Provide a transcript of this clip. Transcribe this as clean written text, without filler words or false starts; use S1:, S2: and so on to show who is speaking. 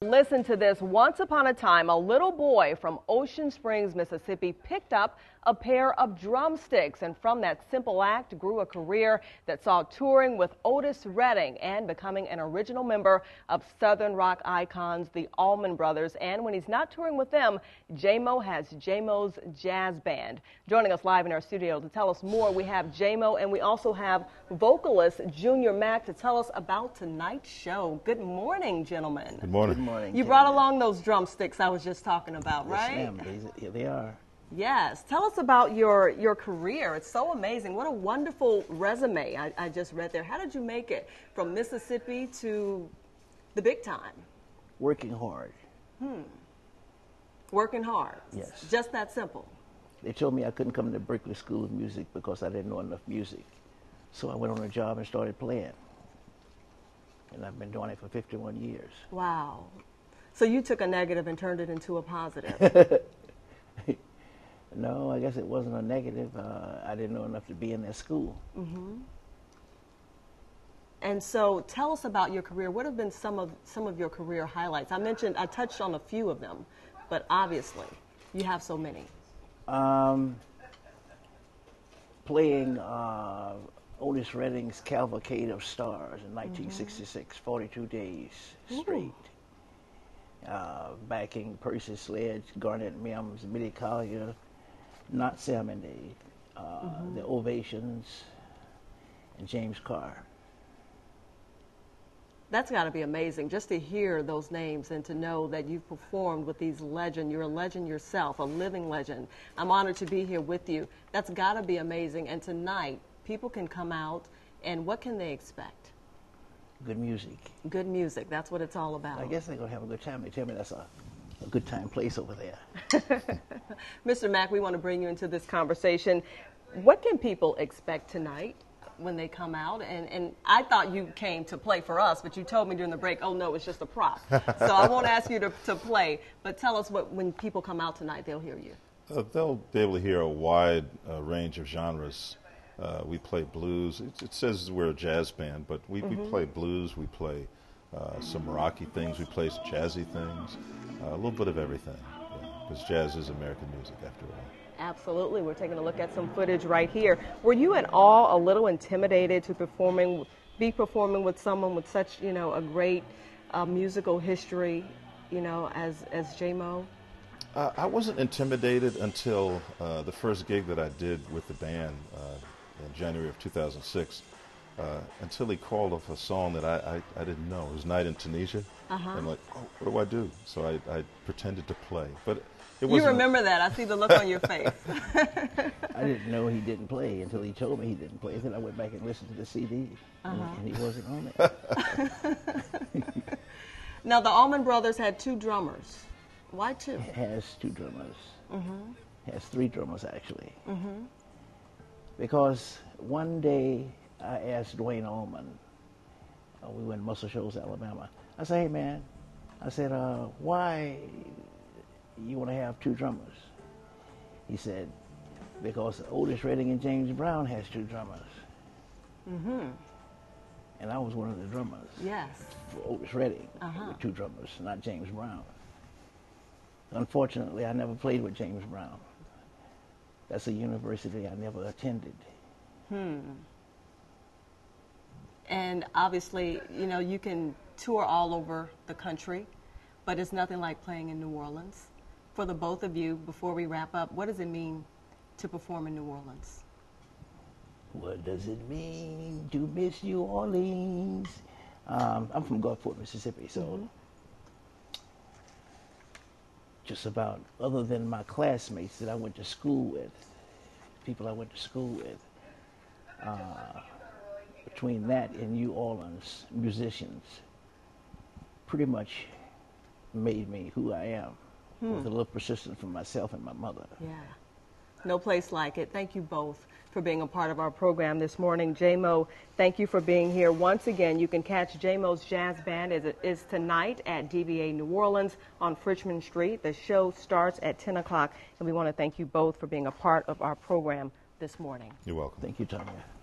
S1: Listen to this. Once upon a time, a little boy from Ocean Springs, Mississippi, picked up a pair of drumsticks, and from that simple act grew a career that saw touring with Otis Redding and becoming an original member of Southern rock icons, the Allman Brothers. And when he's not touring with them, Jaimoe has Jaimoe's Jazz Band. Joining us live in our studio to tell us more, we have Jaimoe, and we also have vocalist Junior Mack to tell us about tonight's show. Good morning, gentlemen.
S2: Good morning.
S3: Good morning.
S1: You brought along those drumsticks I was just talking about, right?
S3: Yes, ma'am. Here they are.
S1: Yes. Tell us about your career. It's so amazing. What a wonderful resume I just read there. How did you make it from Mississippi to the big time?
S3: Working hard.
S1: Working hard.
S3: Yes.
S1: Just that simple.
S3: They told me I couldn't come to Berkeley School of Music because I didn't know enough music. So I went on a job and started playing. And I've been doing it for 51 years.
S1: Wow. So you took a negative and turned it into a positive.
S3: No, I guess it wasn't a negative. I didn't know enough to be in that school.
S1: And so tell us about your career. What have been some of your career highlights? I touched on a few of them, but obviously you have so many.
S3: Playing Otis Redding's Cavalcade of Stars in 1966, 42 days straight. Backing Percy Sledge, Garnett Mims, Billy Collier, Not Salmonade, the Ovations, and James Carr.
S1: That's got to be amazing just to hear those names and to know that you've performed with these legends. You're a legend yourself, a living legend. I'm honored to be here with you. That's got to be amazing. And tonight, people can come out, and what can they expect?
S3: Good music.
S1: Good music. That's what it's all about.
S3: I guess they're going to have a good time. They tell me that's a good time place over there.
S1: Mr. Mack, we want to bring you into this conversation. What can people expect tonight when they come out? And I thought you came to play for us, but you told me during the break, oh, no, it's just a prop. So I won't ask you to play, but tell us when people come out tonight, they'll hear you.
S2: They'll be able to hear a wide range of genres. We play blues. It says we're a jazz band, but we play blues, we play some rocky things, we play some jazzy things, a little bit of everything, because jazz is American music after all.
S1: Absolutely. We're taking a look at some footage right here. Were you at all a little intimidated to be performing with someone with such, a great musical history, as Jaimoe?
S2: I wasn't intimidated until the first gig that I did with the band in January of 2006, until he called off a song that I didn't know. It was Night in Tunisia. I'm like, oh, what do I do? So I pretended to play. But it wasn't.
S1: You remember that. I see the look on your face.
S3: I didn't know he didn't play until he told me he didn't play. Then I went back and listened to the CD, and he wasn't on it.
S1: Now, the Allman Brothers had two drummers. Why two?
S3: It has two drummers. It has three drummers, actually. Because one day I asked Dwayne Allman, we were in Muscle Shoals, Alabama. I said, hey, man, why you want to have two drummers? He said, because Otis Redding and James Brown has two drummers. And I was one of the drummers.
S1: Yes.
S3: For Otis Redding, with two drummers, not James Brown. Unfortunately, I never played with James Brown. That's a university I never attended.
S1: And obviously, you can tour all over the country, but it's nothing like playing in New Orleans. For the both of you, before we wrap up, what does it mean to perform in New Orleans?
S3: What does it mean to miss New Orleans? I'm from Gulfport, Mississippi, so just about, other than my classmates that I went to school with, people I went to school with, between that and New Orleans musicians, pretty much made me who I am, with a little persistence from myself and my mother.
S1: Yeah, no place like it. Thank you both for being a part of our program this morning. Jaimoe, thank you for being here. Once again, you can catch Jaimoe's Jazz Band as it is tonight at DVA New Orleans on Frenchman Street. The show starts at 10 o'clock, and we want to thank you both for being a part of our program this morning.
S2: You're welcome.
S3: Thank you, Tanya.